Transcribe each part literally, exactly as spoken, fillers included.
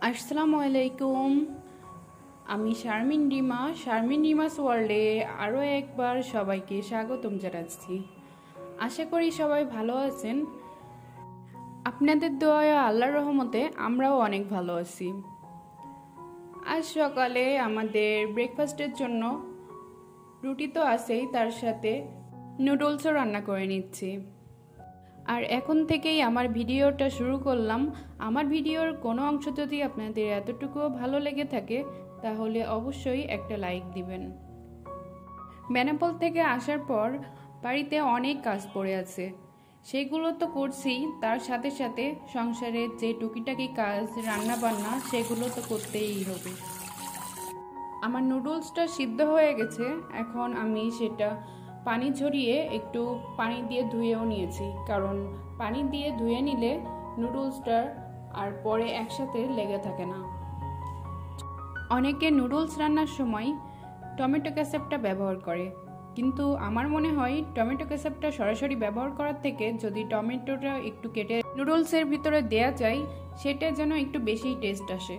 আসসালামু আলাইকুম। আমি শারমিন রিমা, শারমিন রিমাস ওয়ার্ল্ডে আরও একবার সবাইকে স্বাগতম জানাচ্ছি। আশা করি সবাই ভালো আছেন। আপনাদের দোয়া আল্লাহর রহমতে আমরাও অনেক ভালো আছি। আজ সকালে আমাদের ব্রেকফাস্টের জন্য রুটি তো আছেই, তার সাথে নুডলসও রান্না করে নিচ্ছি। আর এখন থেকেই আমার ভিডিওটা শুরু করলাম। আমার ভিডিওর কোনো অংশ যদি আপনাদের এতটুকুও ভালো লেগে থাকে তাহলে অবশ্যই একটা লাইক দিবেন। বেনাপোল থেকে আসার পর বাড়িতে অনেক কাজ পড়ে আছে, সেগুলো তো করছি, তার সাথে সাথে সংসারের যে টুকিটাকি কাজ রান্না বান্না সেগুলো তো করতেই হবে। আমার নুডলসটা সিদ্ধ হয়ে গেছে, এখন আমি সেটা পানি ঝরিয়ে একটু পানি দিয়ে ধুয়েও নিয়েছি, কারণ পানি দিয়ে ধুয়ে নিলে নুডলসটা আর পরে একসাথে লেগে থাকে না। অনেকে নুডলস রান্নার সময় টমেটো কেচাপটা ব্যবহার করে, কিন্তু আমার মনে হয় টমেটো কেচাপটা সরাসরি ব্যবহার করার থেকে যদি টমেটোটা একটু কেটে নুডলসের ভিতরে দেয়া যায় সেটা যেন একটু বেশি টেস্ট আসে।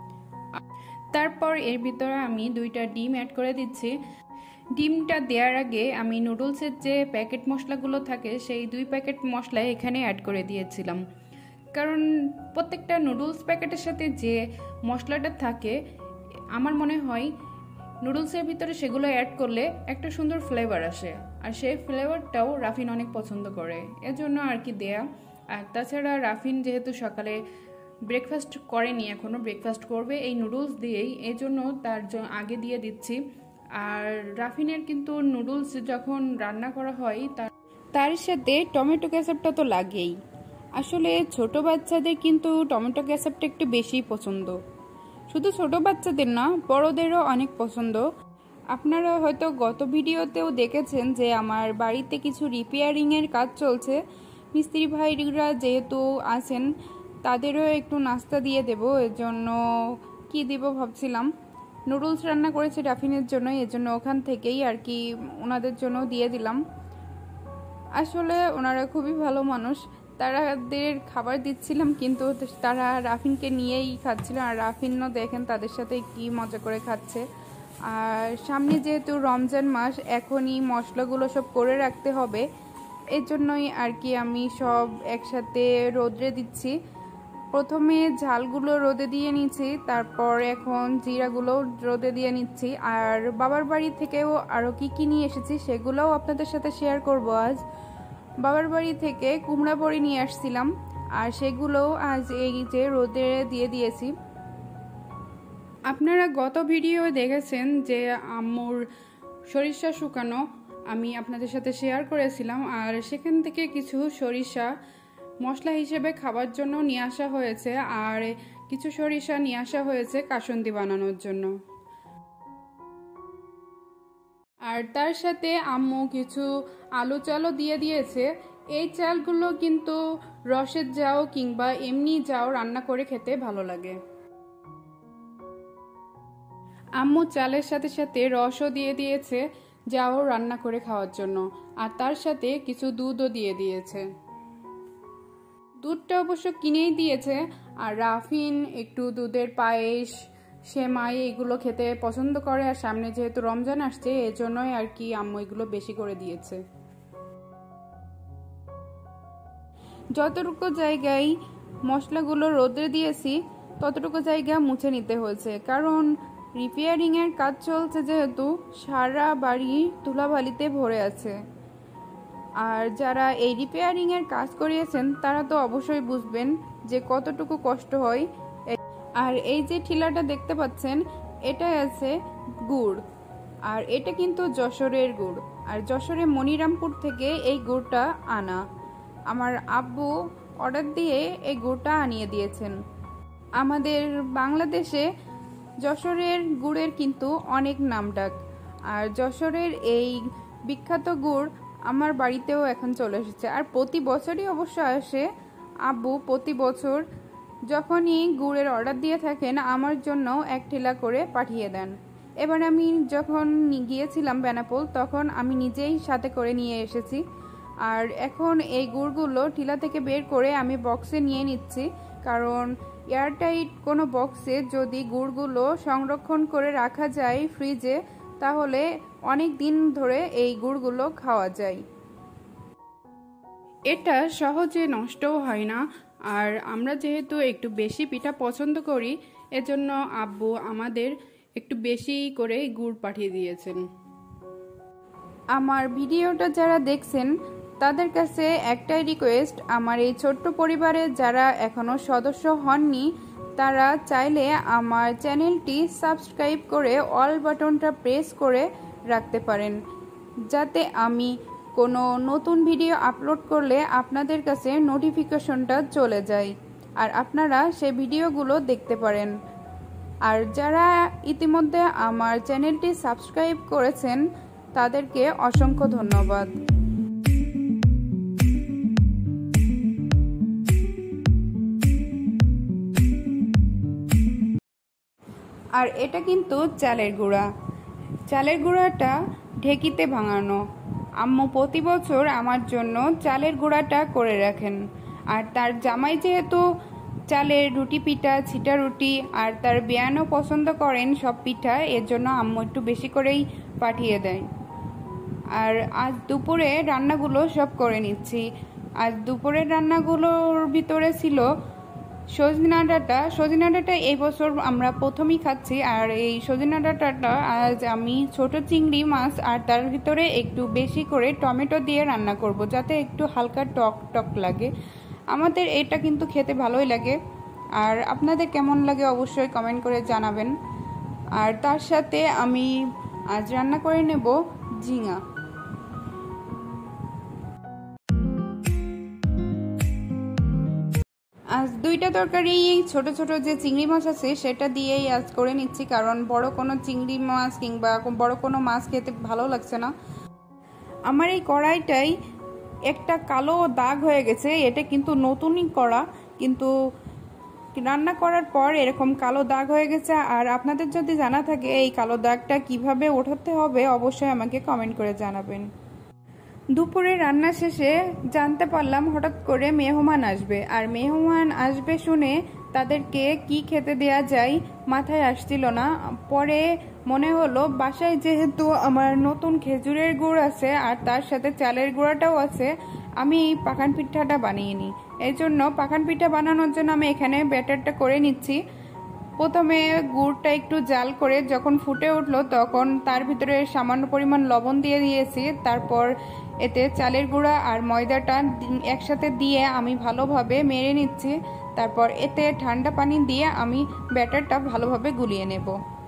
তারপর এর ভিতরে আমি দুইটা ডিম অ্যাড করে দিচ্ছি। ডিমটা দেওয়ার আগে আমি নুডলসের যে প্যাকেট মশলাগুলো থাকে সেই দুই প্যাকেট মশলা এখানে অ্যাড করে দিয়েছিলাম, কারণ প্রত্যেকটা নুডলস প্যাকেটের সাথে যে মশলাটা থাকে আমার মনে হয় নুডলসের ভিতরে সেগুলো অ্যাড করলে একটা সুন্দর ফ্লেভার আসে, আর সেই ফ্লেভারটাও রাফিন অনেক পছন্দ করে, এজন্য আর কি দেয়া। আর তাছাড়া রাফিন যেহেতু সকালে ব্রেকফাস্ট করেনি, এখনও ব্রেকফাস্ট করবে এই নুডলস দিয়েই, এই জন্য তার আগে দিয়ে দিচ্ছি। আর রাফিনের কিন্তু নুডলস যখন রান্না করা হয় তার তার সাথে টমেটো কেচাপটা তো লাগেই। আসলে ছোট বাচ্চাদের কিন্তু টমেটো কেচাপটা একটু বেশিই পছন্দ, শুধু ছোট বাচ্চাদের না বড়দেরও অনেক পছন্দ। আপনারা হয়তো গত ভিডিওতেও দেখেছেন যে আমার বাড়িতে কিছু রিপেয়ারিংয়ের কাজ চলছে, মিস্ত্রি ভাইরা যেহেতু আছেন তাদেরও একটু নাস্তা দিয়ে দেবো, এর জন্য কি দিব ভাবছিলাম। নুডলস রান্না করেছি রাফিনের জন্য, এর জন্য ওখান থেকেই আর কি ওনাদের জন্য দিয়ে দিলাম। আসলে ওনারা খুবই ভালো মানুষ, তারাদের খাবার দিচ্ছিলাম কিন্তু তারা রাফিনকে নিয়েই খাচ্ছিল, আর রাফিনও দেখেন তাদের সাথে কি মজা করে খাচ্ছে। আর সামনে যেহেতু রমজান মাস, এখনই মশলাগুলো সব করে রাখতে হবে, এর জন্যই আর কি আমি সব একসাথে রোদে দিচ্ছি। প্রথমে ঝালগুলো রোদে দিয়ে নিচ্ছি, তারপর এখন জিরাগুলো রোদে দিয়ে নিচ্ছি। আর বাবার বাড়ি থেকেও আরও কি কি নিয়ে এসেছি সেগুলোও আপনাদের সাথে শেয়ার করব আজ। বাবার বাড়ি থেকে কুমড়া বড়ি নিয়ে আসছিলাম, আর সেগুলোও আজ এই যে রোদে দিয়ে দিয়েছি। আপনারা গত ভিডিও দেখেছেন যে আম্মুর সরিষা শুকানো আমি আপনাদের সাথে শেয়ার করেছিলাম, আর সেখান থেকে কিছু সরিষা মশলা হিসেবে খাবার জন্য নিয়ে আসা হয়েছে, আর কিছু সরিষা নিয়ে আসা হয়েছে কাসুন্দি বানানোর জন্য। আর তার সাথে আম্মু কিছু আলু চালও দিয়ে দিয়েছে। এই চালগুলো কিন্তু রসের জাউ কিংবা এমনি জাউ রান্না করে খেতে ভালো লাগে। আম্মু চালের সাথে সাথে রসও দিয়ে দিয়েছে জাউ রান্না করে খাওয়ার জন্য, আর তার সাথে কিছু দুধও দিয়ে দিয়েছে। দুধটা অবশ্য কিনেই দিয়েছে, আর রাফিন একটু দুধের পায়েস সেমাই এগুলো খেতে পছন্দ করে, আর সামনে যেহেতু রমজান আসছে এজন্যই আর কি আম্মু এগুলো বেশি করে দিয়েছে। যতটুকু জায়গায় মশলাগুলো রোদে দিয়েছি ততটুকু জায়গা মুছে নিতে হয়েছে, কারণ রিপেয়ারিংয়ের কাজ চলছে যেহেতু সারা বাড়ি ধুলাবালিতে ভরে আছে। আর যারা এই রিপেয়ারিংয়ের কাজ করিয়েছেন তারা তো অবশ্যই বুঝবেন যে কতটুকু কষ্ট হয়। আর এই যে ঠিলাটা দেখতে পাচ্ছেন এটা আছে গুড়, আর এটা কিন্তু যশোরের গুড়, আর যশোরে মনিরামপুর থেকে এই গুড়টা আনা। আমার আব্বু অর্ডার দিয়ে এই গুড়টা আনিয়ে দিয়েছেন। আমাদের বাংলাদেশে যশোরের গুড়ের কিন্তু অনেক নামডাক, আর যশোরের এই বিখ্যাত গুড় আমার বাড়িতেও এখন চলে এসেছে, আর প্রতি বছরই অবশ্য আসে। আব্বু প্রতি বছর যখনই গুড়ের অর্ডার দিয়ে থাকেন আমার জন্য এক ঠেলা করে পাঠিয়ে দেন। এবার আমি যখন গিয়েছিলাম বেনাপোল তখন আমি নিজেই সাথে করে নিয়ে এসেছি, আর এখন এই গুড়গুলো ঠেলা থেকে বের করে আমি বক্সে নিয়ে নিচ্ছি, কারণ এয়ারটাইট কোনো বক্সে যদি গুড়গুলো সংরক্ষণ করে রাখা যায় ফ্রিজে, তাহলে অনেক দিন ধরে এই গুড়গুলো খাওয়া যায়। এটা সহজে নষ্টও হয় না। আর আমরা যেহেতু একটু বেশি পিঠা পছন্দ করি, এজন্য আব্বু আমাদের একটু বেশি করে গুড় পাঠিয়ে দিয়েছেন। আমার ভিডিওটা যারা দেখছেন তাদের কাছে একটাই রিকোয়েস্ট, আমার এই ছোট্ট পরিবারের যারা এখনও সদস্য হননি তারা চাইলে আমার চ্যানেলটি সাবস্ক্রাইব করে অল বাটনটা প্রেস করে রাখতে পারেন, যাতে আমি কোনো নতুন ভিডিও আপলোড করলে আপনাদের কাছে নোটিফিকেশনটা চলে যায় আর আপনারা সেই ভিডিওগুলো দেখতে পারেন। আর যারা ইতিমধ্যে আমার চ্যানেলটি সাবস্ক্রাইব করেছেন তাদেরকে অসংখ্য ধন্যবাদ। আর এটা কিন্তু চালের গুঁড়া। চালের গুঁড়াটা ঢেকিতে ভাঙানো। আম্মু প্রতি বছর আমার জন্য চালের গুঁড়াটা করে রাখেন। আর তার জামাই যেহেতু চালের রুটি পিঠা, ছিটা রুটি আর তার বেয়ানও পছন্দ করেন সব পিঠা, এর জন্য আম্মু একটু বেশি করেই পাঠিয়ে দেয়। আর আজ দুপুরে রান্নাগুলো সব করে নিচ্ছি। আজ দুপুরের রান্নাগুলোর ভিতরে ছিল সজনা ডাঁটা। সজনা ডাঁটা এই বছর আমরা প্রথমেই খাচ্ছি। আর এই সজনা ডাঁটাটা আজ আমি ছোট চিংড়ি মাছ আর তার ভিতরে একটু বেশি করে টমেটো দিয়ে রান্না করব, যাতে একটু হালকা টক টক লাগে। আমাদের এটা কিন্তু খেতে ভালোই লাগে। আর আপনাদের কেমন লাগে অবশ্যই কমেন্ট করে জানাবেন। আর তার সাথে আমি আজ রান্না করে নেব ঝিঙা। আজ দুইটা তরকারি ছোট ছোট যে চিংড়ি মাছ আছে সেটা দিয়েই আজ করে নিচ্ছি, কারণ বড় কোনো চিংড়ি মাছ কিংবা বড় কোনো মাছ খেতে ভালো লাগছে না। আমার এই কড়াইটাই একটা কালো দাগ হয়ে গেছে। এটা কিন্তু নতুনই কড়া, কিন্তু রান্না করার পর এরকম কালো দাগ হয়ে গেছে। আর আপনাদের যদি জানা থাকে এই কালো দাগটা কিভাবে ওঠাতে হবে অবশ্যই আমাকে কমেন্ট করে জানাবেন। দুপুরে রান্না শেষে জানতে পারলাম হঠাৎ করে মেহমান আসবে। আর মেহমান আসবে শুনে তাদেরকে কি খেতে দেয়া যায় মাথায় আসছিল না। পরে মনে হলো বাসায় যেহেতু আমার নতুন খেজুরের গুড় আছে আর তার সাথে চালের গুঁড়াটাও আছে, আমি পাখান পিঠাটা বানিয়ে নিই। এই জন্য পাখান পিঠা বানানোর জন্য আমি এখানে ব্যাটারটা করে নিচ্ছি। প্রথমে গুড়টা একটু জাল করে যখন ফুটে উঠলো তখন তার ভিতরে সামান্য পরিমাণ লবণ দিয়ে দিয়েছি। তারপর এতে চালের গুঁড়া আর ময়দাটা একসাথে দিয়ে আমি ভালোভাবে মেরে নিচ্ছি। তারপর এতে ঠান্ডা পানি দিয়ে আমি ব্যাটারটা ভালোভাবে গুলিয়ে নেব।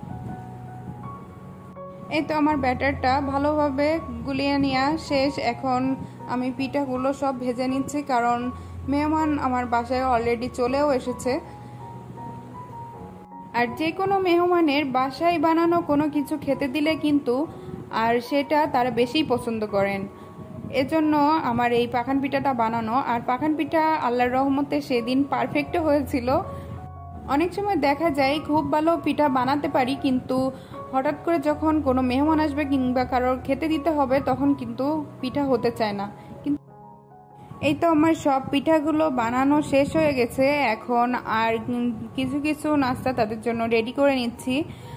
এই তো আমার ব্যাটারটা ভালোভাবে গুলিয়ে নেওয়া শেষ। এখন আমি পিঠাগুলো সব ভেজে নিচ্ছি, কারণ মেহমান আমার বাসায় অলরেডি চলেও এসেছে। আর যে কোনো মেহমানের বাসায় বানানো কোনো কিছু খেতে দিলে কিন্তু আর সেটা তারা বেশি পছন্দ করেন। এজন্য আমার এই পাখান পিঠাটা বানানো। আর পাখান পিঠা আল্লাহর রহমতে সেদিন পারফেক্ট হয়েছিল। অনেক সময় দেখা যায় খুব ভালো পিঠা বানাতে পারি, কিন্তু হঠাৎ করে যখন কোনো মেহমান আসবে কিংবা কারোর খেতে দিতে হবে তখন কিন্তু পিঠা হতে চায় না। কিন্তু এই তো আমার সব পিঠাগুলো বানানো শেষ হয়ে গেছে। এখন আর কিছু কিছু নাস্তা তাদের জন্য রেডি করে নিচ্ছি।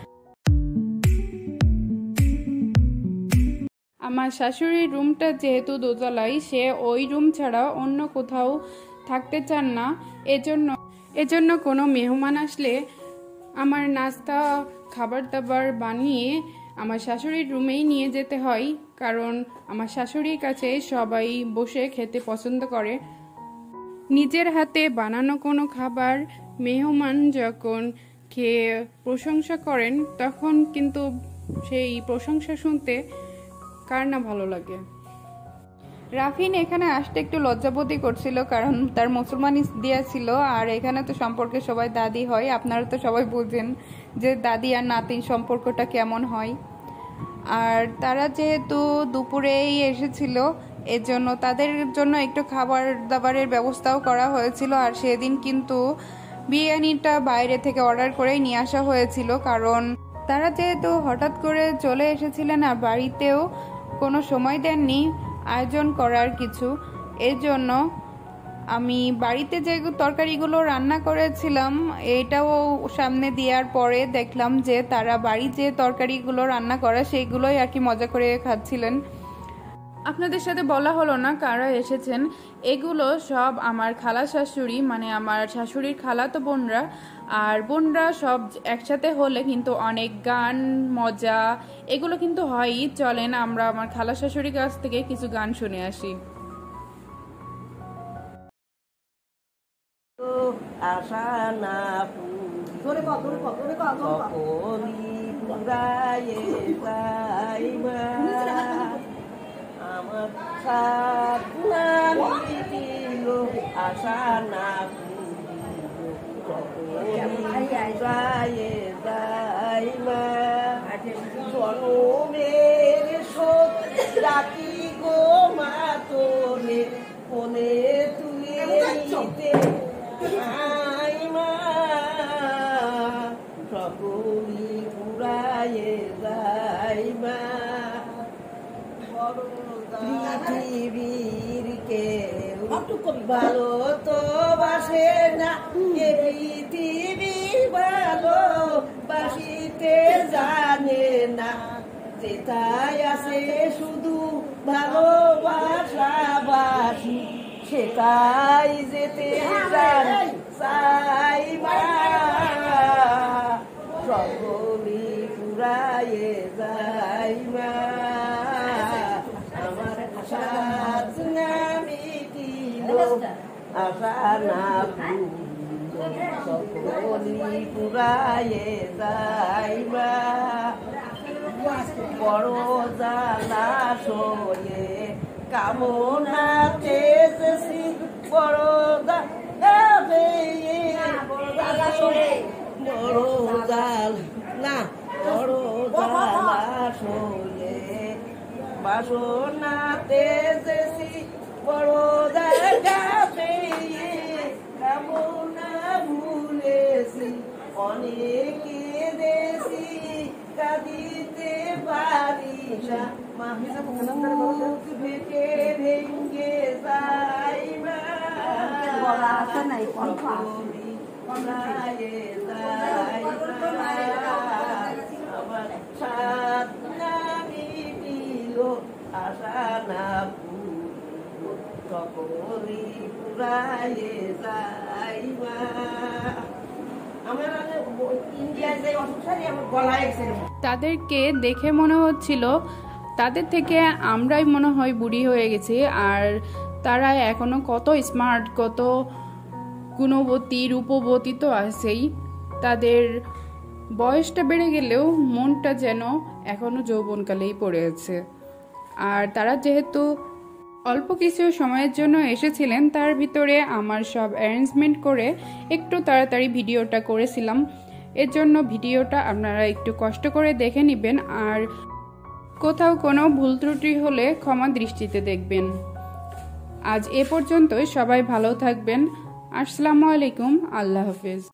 আমার শাশুড়ির রুমটা যেহেতু দোতলায়, সে ওই রুম ছাড়া অন্য কোথাও থাকতে চান না। এজন্য এজন্য কোনো মেহমান আসলে আমার নাস্তা খাবার দাবার বানিয়ে আমার শাশুড়ির রুমেই নিয়ে যেতে হয়, কারণ আমার শাশুড়ির কাছে সবাই বসে খেতে পছন্দ করে। নিজের হাতে বানানো কোনো খাবার মেহমান যখন খেয়ে প্রশংসা করেন তখন কিন্তু সেই প্রশংসা শুনতে কার না ভালো লাগে। রাফিন এখানে আসতে একটু লজ্জাবোধই করছিল, কারণ তার মুসলমানি দেয়া ছিল। আর এখানে তো সম্পর্কে সবাই দাদি হয়, আপনারা তো সবাই বুঝেন যে দাদি আর নাতির সম্পর্কটা কেমন হয়। আর তারা যেহেতু দুপুরেই এসেছিল এজন্য তাদের জন্য একটু খাবার দাবারের ব্যবস্থাও করা হয়েছিল। আর সেদিন কিন্তু বিরিয়ানিটা বাইরে থেকে অর্ডার করেই নিয়ে আসা হয়েছিল, কারণ তারা যেহেতু হঠাৎ করে চলে এসেছিলেন আর বাড়িতেও কোনো সময় দেননি আয়োজন করার কিছু। এর জন্য আমি বাড়িতে যে তরকারিগুলো রান্না করেছিলাম এটাও সামনে দেওয়ার পরে দেখলাম যে তারা বাড়ি যে তরকারিগুলো রান্না করে সেইগুলোই আর কি মজা করে খাচ্ছিলেন। আপনাদের সাথে বলা হলো না কারা এসেছেন। এগুলো সব আমার খালা শাশুড়ি, মানে আমার শাশুড়ির খালাতো বোনরা, আর বোনরা সব একসাথে হলে কিন্তু অনেক গান মজা এগুলো কিন্তু হয়ই। চলেন আমরা আমার খালা শাশুড়ির কাছ থেকে কিছু গান শুনে আসি। আশা না পুরি পুরায়ে যাইবা আমার সাধনা দিল আশা না পুরায়ে যাইবা জনমের শোক ডাকি গো মা তোরে কোনে তুলে নিতে সকলি পুরায়ে যাইবা পৃথিবীর কেউ ভালো তো বাসে না, এ পৃথিবী ভালো বাসিতে জানে না, যেটাই আছে শুধু ভালোবাসা বাসি সেটাই যেতে চাইবা সকলি পুরায়ে যাইবা আমার সাথ না মিটিল আশা না সকলি পুরায়ে যাইবা বড় জ্বালা সয়ে কামনা চেয়েছি বড় বড় জাল না বড় জ্বালা সয়ে বাসনা তেজেছি বড় জায়গা পেয়ে কামনা ভুলেছি অনেকে দেশি কাঁদিতে পারি না মুখ ভেঙে ভেঙে যাইবা আমার সাত নামি দিল আশা না সকলি পুরায়ে যাইবা। তাদেরকে দেখে মনে হচ্ছিল তাদের থেকে আমরাই মনে হয় বুড়ি হয়ে গেছি, আর তারা এখনো কত স্মার্ট, কত গুণবতী রূপবতী তো আছেই। তাদের বয়সটা বেড়ে গেলেও মনটা যেন এখনো যৌবনকালেই পড়ে আছে। আর তারা যেহেতু অল্প কিছু সময়ের জন্য এসেছিলেন, তার ভিতরে আমার সব অ্যারেঞ্জমেন্ট করে একটু তাড়াতাড়ি ভিডিওটা করেছিলাম। এর জন্য ভিডিওটা আপনারা একটু কষ্ট করে দেখে নেবেন, আর কোথাও কোনো ভুল ত্রুটি হলে ক্ষমা দৃষ্টিতে দেখবেন। আজ এ পর্যন্তই, সবাই ভালো থাকবেন। আসসালামু আলাইকুম, আল্লাহ হাফেজ।